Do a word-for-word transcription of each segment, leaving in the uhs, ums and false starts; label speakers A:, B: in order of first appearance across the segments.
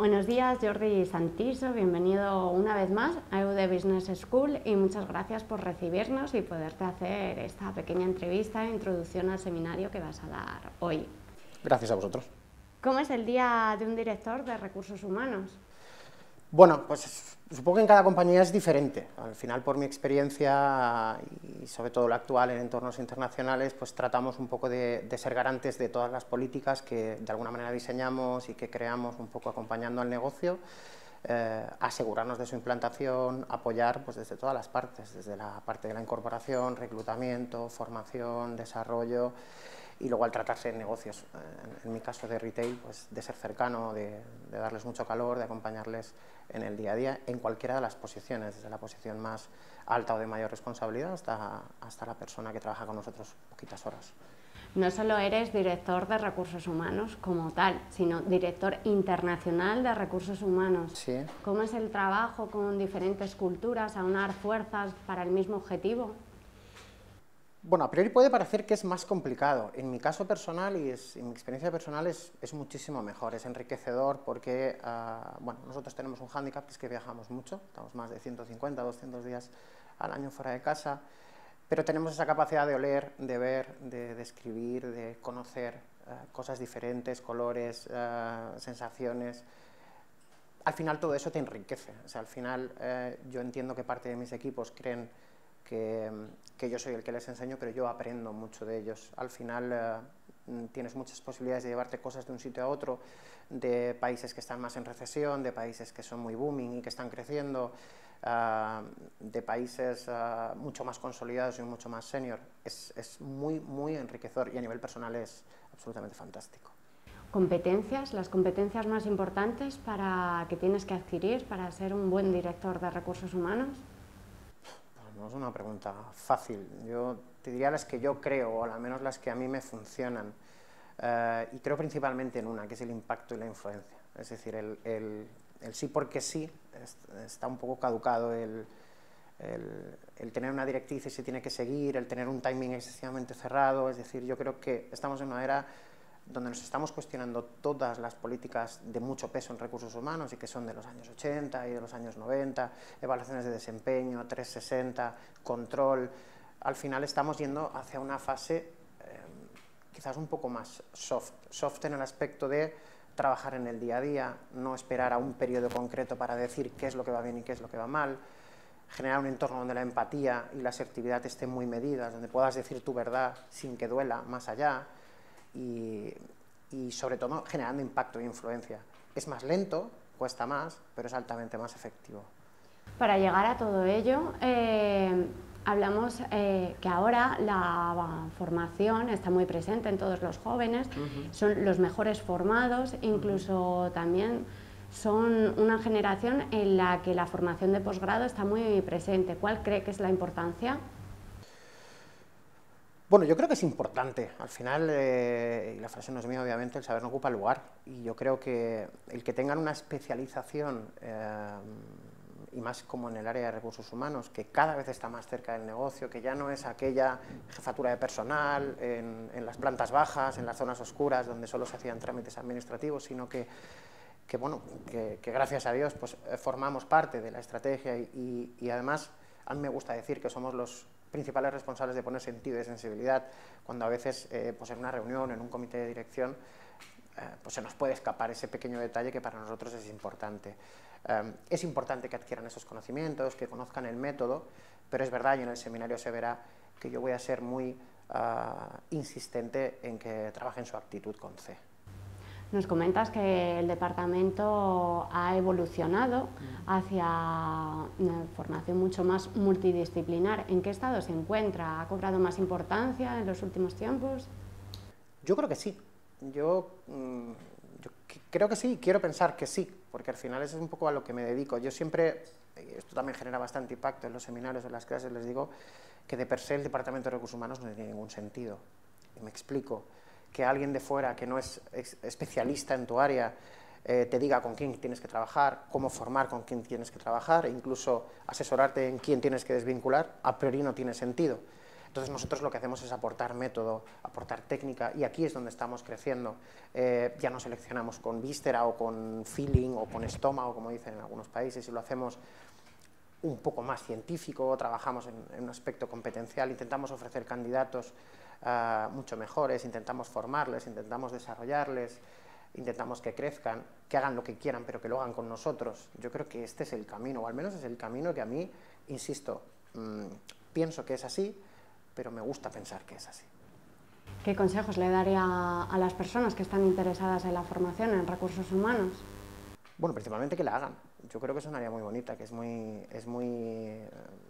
A: Buenos días, Jordi Santiso, bienvenido una vez más a E U D Business School y muchas gracias por recibirnos y poderte hacer esta pequeña entrevista e introducción al seminario que vas a dar hoy.
B: Gracias a vosotros.
A: ¿Cómo es el día de un director de recursos humanos?
B: Bueno, pues supongo que en cada compañía es diferente. Al final, por mi experiencia y sobre todo la actual en entornos internacionales, pues tratamos un poco de, de ser garantes de todas las políticas que de alguna manera diseñamos y que creamos un poco acompañando al negocio, eh, asegurarnos de su implantación, apoyar pues desde todas las partes, desde la parte de la incorporación, reclutamiento, formación, desarrollo. Y luego al tratarse de negocios, en, en mi caso de retail, pues de ser cercano, de, de darles mucho calor, de acompañarles en el día a día, en cualquiera de las posiciones, desde la posición más alta o de mayor responsabilidad hasta, hasta la persona que trabaja con nosotros poquitas horas.
A: No solo eres director de recursos humanos como tal, sino director internacional de recursos humanos.
B: Sí.
A: ¿Cómo es el trabajo con diferentes culturas, aunar fuerzas para el mismo objetivo?
B: Bueno, a priori puede parecer que es más complicado. En mi caso personal y es, en mi experiencia personal es, es muchísimo mejor, es enriquecedor porque uh, bueno, nosotros tenemos un hándicap, que es que viajamos mucho, estamos más de ciento cincuenta, doscientos días al año fuera de casa, pero tenemos esa capacidad de oler, de ver, de describir, de, de conocer uh, cosas diferentes, colores, uh, sensaciones. Al final todo eso te enriquece, o sea, al final uh, yo entiendo que parte de mis equipos creen Que, que yo soy el que les enseño, pero yo aprendo mucho de ellos. Al final eh, tienes muchas posibilidades de llevarte cosas de un sitio a otro, de países que están más en recesión, de países que son muy booming y que están creciendo, uh, de países uh, mucho más consolidados y mucho más senior. Es, es muy, muy enriquecedor y a nivel personal es absolutamente fantástico.
A: ¿Competencias? Las competencias más importantes para que tienes que adquirir para ser un buen director de recursos humanos.
B: No es una pregunta fácil, yo te diría las que yo creo, o al menos las que a mí me funcionan, uh, y creo principalmente en una, que es el impacto y la influencia. Es decir, el, el, el sí porque sí es, está un poco caducado, el, el, el tener una directriz y se tiene que seguir, el tener un timing excesivamente cerrado. Es decir, yo creo que estamos en una era donde nos estamos cuestionando todas las políticas de mucho peso en recursos humanos y que son de los años ochenta y de los años noventa, evaluaciones de desempeño, trescientos sesenta, control. Al final estamos yendo hacia una fase eh, quizás un poco más soft, soft en el aspecto de trabajar en el día a día, no esperar a un periodo concreto para decir qué es lo que va bien y qué es lo que va mal, generar un entorno donde la empatía y la asertividad estén muy medidas, donde puedas decir tu verdad sin que duela más allá. Y, y sobre todo generando impacto e influencia. Es más lento, cuesta más, pero es altamente más efectivo.
A: Para llegar a todo ello, eh, hablamos eh, que ahora la formación está muy presente en todos los jóvenes, uh-huh. Son los mejores formados, incluso uh-huh. también son una generación en la que la formación de posgrado está muy presente. ¿Cuál cree que es la importancia?
B: Bueno, yo creo que es importante. Al final, eh, y la frase no es mía, obviamente, el saber no ocupa lugar. Y yo creo que el que tengan una especialización, eh, y más como en el área de recursos humanos, que cada vez está más cerca del negocio, que ya no es aquella jefatura de personal en, en las plantas bajas, en las zonas oscuras, donde solo se hacían trámites administrativos, sino que, que, bueno, que, que gracias a Dios pues, formamos parte de la estrategia y, y, y además a mí me gusta decir que somos los principales responsables de poner sentido y sensibilidad, cuando a veces eh, pues en una reunión, en un comité de dirección, eh, pues se nos puede escapar ese pequeño detalle que para nosotros es importante. Eh, es importante que adquieran esos conocimientos, que conozcan el método, pero es verdad, y en el seminario se verá que yo voy a ser muy uh, insistente en que trabajen su actitud con C.
A: Nos comentas que el departamento ha evolucionado hacia una formación mucho más multidisciplinar. ¿En qué estado se encuentra? ¿Ha cobrado más importancia en los últimos tiempos?
B: Yo creo que sí. Yo, yo creo que sí, quiero pensar que sí, porque al final eso es un poco a lo que me dedico. Yo siempre, esto también genera bastante impacto en los seminarios, en las clases, les digo que de per se el departamento de recursos humanos no tiene ningún sentido. Y me explico. Que alguien de fuera que no es especialista en tu área eh, te diga con quién tienes que trabajar, cómo formar con quién tienes que trabajar, e incluso asesorarte en quién tienes que desvincular, a priori no tiene sentido. Entonces nosotros lo que hacemos es aportar método, aportar técnica, y aquí es donde estamos creciendo. Eh, ya no seleccionamos con víscera o con feeling o con estómago, como dicen en algunos países, y lo hacemos un poco más científico, trabajamos en, en un aspecto competencial, intentamos ofrecer candidatos uh, mucho mejores, intentamos formarles, intentamos desarrollarles, intentamos que crezcan, que hagan lo que quieran, pero que lo hagan con nosotros. Yo creo que este es el camino, o al menos es el camino que a mí, insisto, mmm, pienso que es así, pero me gusta pensar que es así.
A: ¿Qué consejos le daría a las personas que están interesadas en la formación en recursos humanos?
B: Bueno, principalmente que la hagan. Yo creo que es una área muy bonita, que es muy, es muy eh,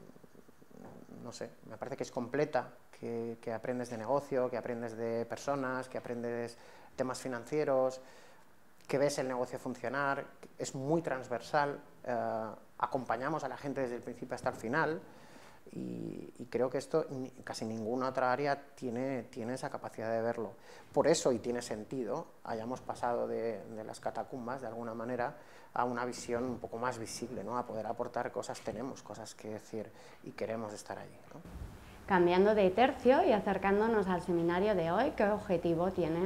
B: no sé, me parece que es completa, que, que aprendes de negocio, que aprendes de personas, que aprendes temas financieros, que ves el negocio funcionar, es muy transversal, eh, acompañamos a la gente desde el principio hasta el final, y, y creo que esto casi ninguna otra área tiene, tiene esa capacidad de verlo. Por eso, y tiene sentido, hayamos pasado de, de las catacumbas, de alguna manera, a una visión un poco más visible, ¿no? A poder aportar cosas, tenemos cosas que decir y queremos estar allí, ¿no?
A: Cambiando de tercio y acercándonos al seminario de hoy, ¿qué objetivo tiene?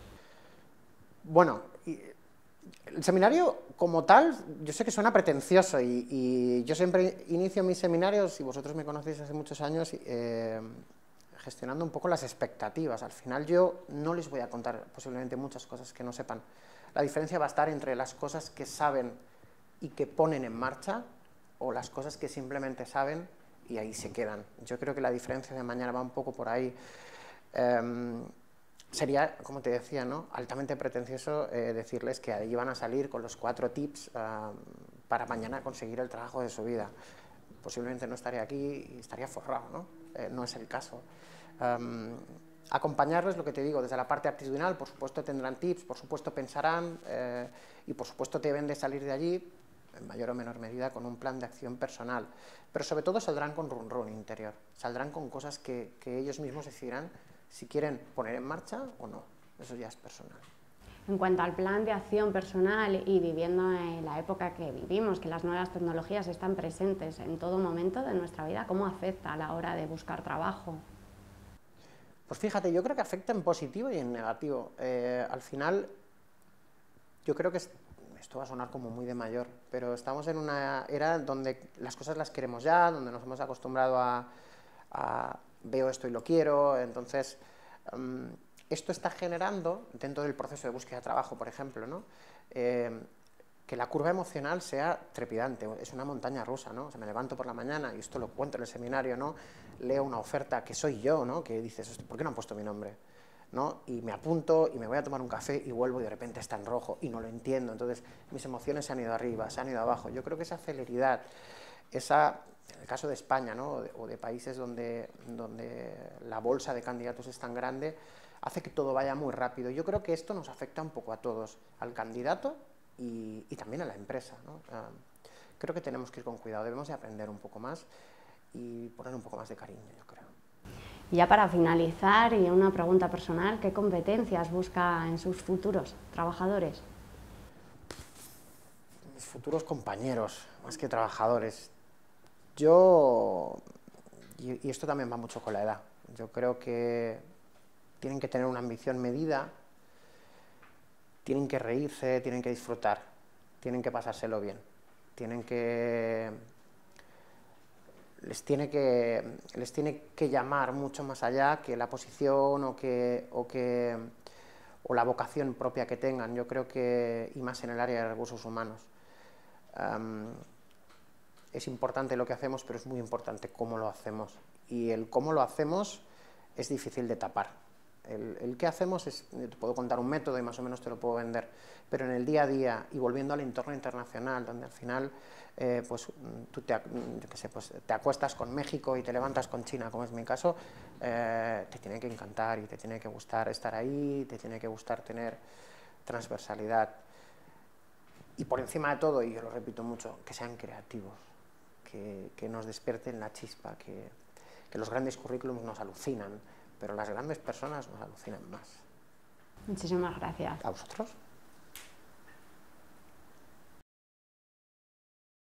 B: Bueno, el seminario como tal, yo sé que suena pretencioso y, y yo siempre inicio mis seminarios, y vosotros me conocéis hace muchos años, eh, gestionando un poco las expectativas. Al final yo no les voy a contar posiblemente muchas cosas que no sepan. La diferencia va a estar entre las cosas que saben y que ponen en marcha, o las cosas que simplemente saben y ahí se quedan. Yo creo que la diferencia de mañana va un poco por ahí. Eh, Sería, como te decía, ¿no?, altamente pretencioso eh, decirles que ahí van a salir con los cuatro tips uh, para mañana conseguir el trabajo de su vida. Posiblemente no estaría aquí y estaría forrado, ¿no? Eh, no es el caso. Um, acompañarles, lo que te digo, desde la parte aptitudinal, por supuesto tendrán tips, por supuesto pensarán eh, y por supuesto deben de salir de allí, en mayor o menor medida, con un plan de acción personal. Pero sobre todo saldrán con run run interior, saldrán con cosas que, que ellos mismos decidirán si quieren poner en marcha o no. Eso ya es personal.
A: En cuanto al plan de acción personal y viviendo en la época que vivimos, que las nuevas tecnologías están presentes en todo momento de nuestra vida, ¿cómo afecta a la hora de buscar trabajo?
B: Pues fíjate, yo creo que afecta en positivo y en negativo. Eh, al final, yo creo que es, esto va a sonar como muy de mayor, pero estamos en una era donde las cosas las queremos ya, donde nos hemos acostumbrado a, a veo esto y lo quiero. Entonces, um, esto está generando, dentro del proceso de búsqueda de trabajo, por ejemplo, ¿no?, eh, que la curva emocional sea trepidante, es una montaña rusa, ¿no? O sea, me levanto por la mañana, y esto lo cuento en el seminario, ¿no?, leo una oferta que soy yo, ¿no?, que dices, ¿por qué no han puesto mi nombre?, ¿no? Y me apunto y me voy a tomar un café y vuelvo y de repente está en rojo y no lo entiendo. Entonces mis emociones se han ido arriba, se han ido abajo. Yo creo que esa celeridad, esa, en el caso de España, ¿no?, o de, o de países donde, donde la bolsa de candidatos es tan grande, hace que todo vaya muy rápido. Yo creo que esto nos afecta un poco a todos, al candidato y, y también a la empresa, ¿no? Uh, creo que tenemos que ir con cuidado, debemos de aprender un poco más y poner un poco más de cariño, yo creo.
A: Y ya para finalizar, y una pregunta personal, ¿qué competencias busca en sus futuros trabajadores?
B: Mis futuros compañeros, más que trabajadores. Yo, y, y esto también va mucho con la edad, yo creo que tienen que tener una ambición medida, tienen que reírse, tienen que disfrutar, tienen que pasárselo bien, tienen que... Les tiene, que, les tiene que llamar mucho más allá que la posición o, que, o, que, o la vocación propia que tengan. Yo creo que, y más en el área de recursos humanos, um, es importante lo que hacemos, pero es muy importante cómo lo hacemos. Y el cómo lo hacemos es difícil de tapar. El, el qué hacemos es, te puedo contar un método y más o menos te lo puedo vender, pero en el día a día y volviendo al entorno internacional, donde al final eh, pues, tú te, yo qué sé, pues, te acuestas con México y te levantas con China, como es mi caso, eh, te tiene que encantar y te tiene que gustar estar ahí, te tiene que gustar tener transversalidad. Y por encima de todo, y yo lo repito mucho, que sean creativos, que, que nos despierten la chispa, que, que los grandes currículums nos alucinan, pero las grandes personas nos alucinan más.
A: Muchísimas gracias.
B: ¿A vosotros?